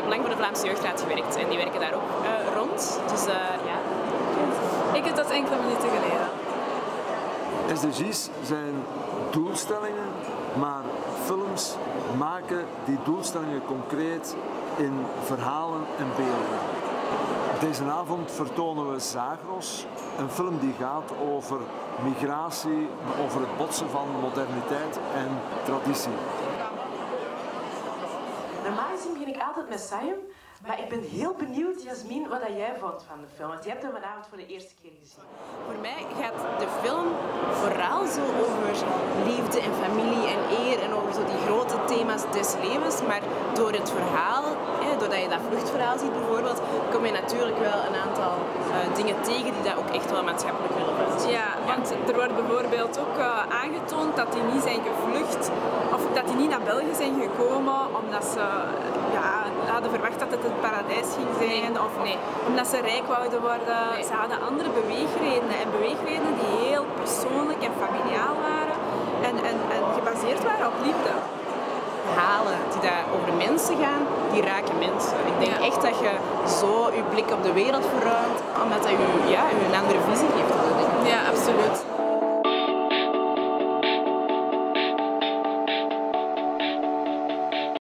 heb lang voor de Vlaamse Jeugdraad gewerkt en die werken daar ook rond. Dus ja. Ik heb dat enkele minuten geleden. SDG's zijn doelstellingen, maar films maken die doelstellingen concreet in verhalen en beelden. Deze avond vertonen we Zagros, een film die gaat over migratie, over het botsen van moderniteit en traditie. Normaal gezien begin ik altijd met Sayum, maar ik ben heel benieuwd, Jasmin, wat jij vond van de film. Want je hebt hem vanavond voor de eerste keer gezien. Voor mij gaat de film vooral zo over liefde en familie en eer en over zo die grote thema's des levens. Maar door het verhaal, doordat je dat vluchtverhaal ziet bijvoorbeeld, kom je natuurlijk wel een aantal dingen tegen die dat ook echt wel maatschappelijk relevant zijn. Ja, want er wordt bijvoorbeeld ook aangetoond dat die niet zijn gevlucht of dat die niet naar België zijn gekomen omdat ze hadden verwacht dat het een paradijs ging zijn of omdat ze rijk wouden worden. Nee. Ze hadden andere beweegredenen en beweegredenen die heel persoonlijk en familiaal waren en gebaseerd waren op liefde. Verhalen die daar over mensen gaan, die raken mensen. Ik denk echt dat je zo je blik op de wereld verruimt, omdat dat je een andere visie